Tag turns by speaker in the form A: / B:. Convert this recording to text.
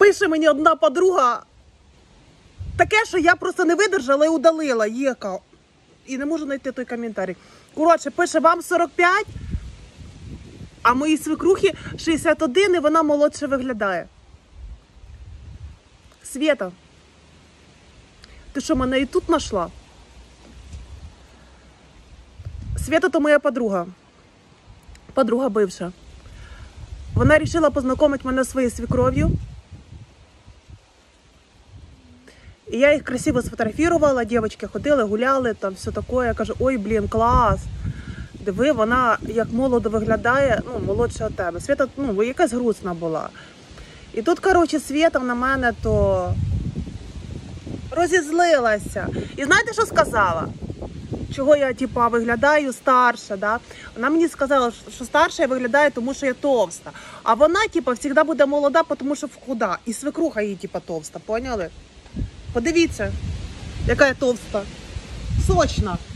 A: Пише мені одна подруга, таке, що я просто не видержала і удалила. Єка. І не можу знайти той коментарі. Коротше, пише, вам 45, а моїй свекрухі 61, і вона молодше виглядає. Свєта, ти що, мене і тут знайшла? Свєта то моя подруга. Подруга бивша. Вона вирішила познайомити мене зі своєю свекров'ю. І я їх красиво сфотографувала, дівчатки ходили, гуляли, там все таке. Я кажу, ой, блін, клас. Диви, вона як молодо виглядає, ну, молодша від тебе. Свята, ну, якась грустна була. І тут, коротше, Свята на мене то розізлилася. І знаєте, що сказала? Чого я, типа, виглядаю старша, да? Вона мені сказала, що старша я виглядаю, тому що я товста. А вона, типа, завжди буде молода, тому що худа. І свекруха її, типа, товста, поняли? Подивіться, яка я товста. Сочна.